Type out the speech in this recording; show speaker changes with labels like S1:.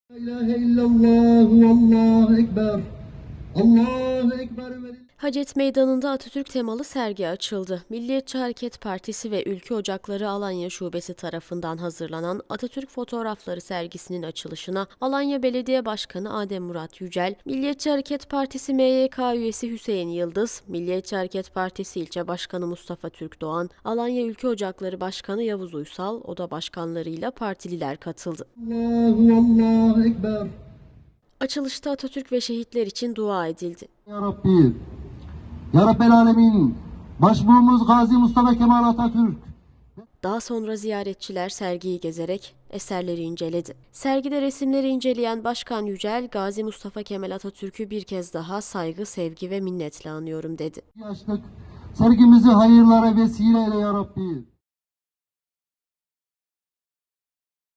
S1: La ilahe illallah, Allahu ekber. Allahu ekber.
S2: Hacet Meydanı'nda Atatürk temalı sergi açıldı. Milliyetçi Hareket Partisi ve Ülke Ocakları Alanya Şubesi tarafından hazırlanan Atatürk Fotoğrafları sergisinin açılışına Alanya Belediye Başkanı Adem Murat Yücel, Milliyetçi Hareket Partisi MYK üyesi Hüseyin Yıldız, Milliyetçi Hareket Partisi İlçe Başkanı Mustafa Türk Doğan, Alanya Ülke Ocakları Başkanı Yavuz Uysal, oda başkanlarıyla partililer katıldı.
S1: Allahu ekber.
S2: Açılışta Atatürk ve şehitler için dua edildi.
S1: Ya Rabbi, Ya Rabbel Alemin, başbuğumuz Gazi Mustafa Kemal Atatürk.
S2: Daha sonra ziyaretçiler sergiyi gezerek eserleri inceledi. Sergide resimleri inceleyen Başkan Yücel, Gazi Mustafa Kemal Atatürk'ü bir kez daha saygı, sevgi ve minnetle anıyorum dedi.
S1: Sergimizi hayırlara vesile eyle Ya Rabbi.